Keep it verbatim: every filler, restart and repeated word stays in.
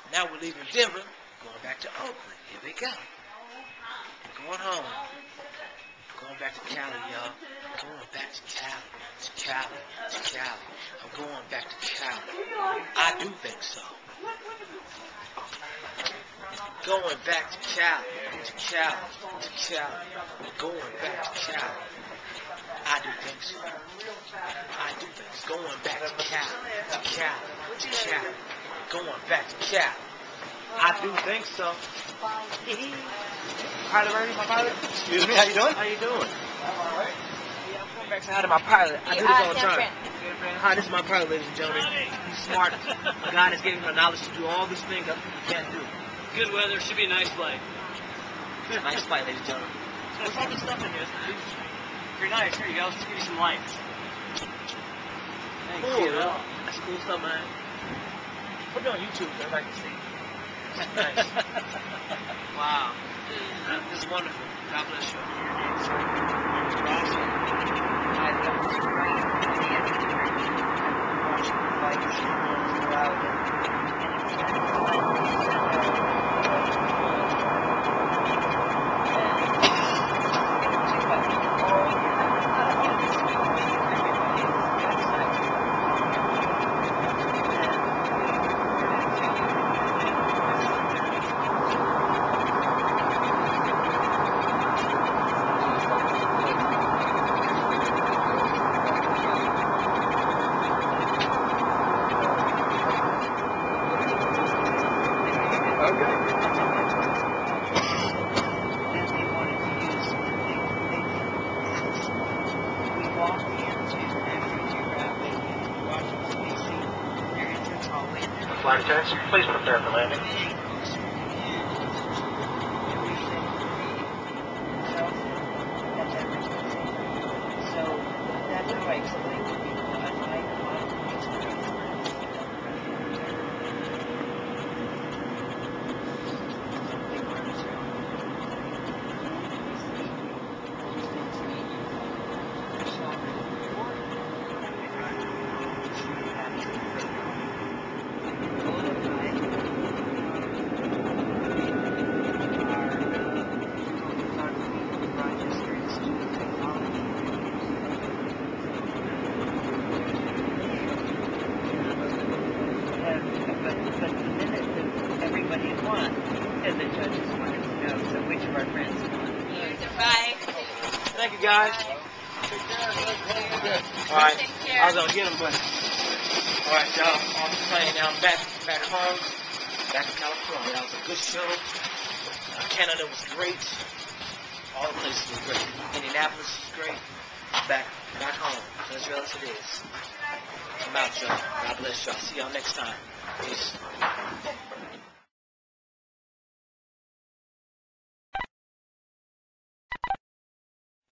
Now we're leaving Denver, going back to Oakland. Here we go. Going home. Going back to Cali, y'all. Going back to Cali. To Cali. To Cali. I'm going back to Cali. I do think so. Going back to Cali. To Cali. To Cali. Going back to Cali. I do think so. I do think so. Going back to Cali. To Cali. To Cali. Going back to Cali. I do think so. Pilot, Ernie, my pilot. Excuse me, how you doing? How you doing? I'm alright. Yeah, I'm coming back to hi to my pilot. I do this all the time. Hi, this is my pilot, ladies and gentlemen. He's smart. A guy that's giving him the knowledge to do all these things that people can't do. Good weather, should be a nice flight. Nice flight, ladies and gentlemen. What's all this stuff in here? Pretty nice. Here you go. Let's give you some lights. Thanks, Cool, you know. that's cool stuff, man. Put it on YouTube so everybody can see. Nice. Wow. This is wonderful. God bless you. Flight attendants, please prepare for landing. And the judges wanted to know, so which of our friends won? Bye. Thank you, guys. All right. I was gonna get them, but all right, y'all. On the plane now. I'm back, back home, back in California. That was a good show. Uh, Canada was great. All the places were great. Indianapolis was great. I'm back, back home. As real as it is. I'm out, y'all. God bless y'all. See y'all next time. Peace.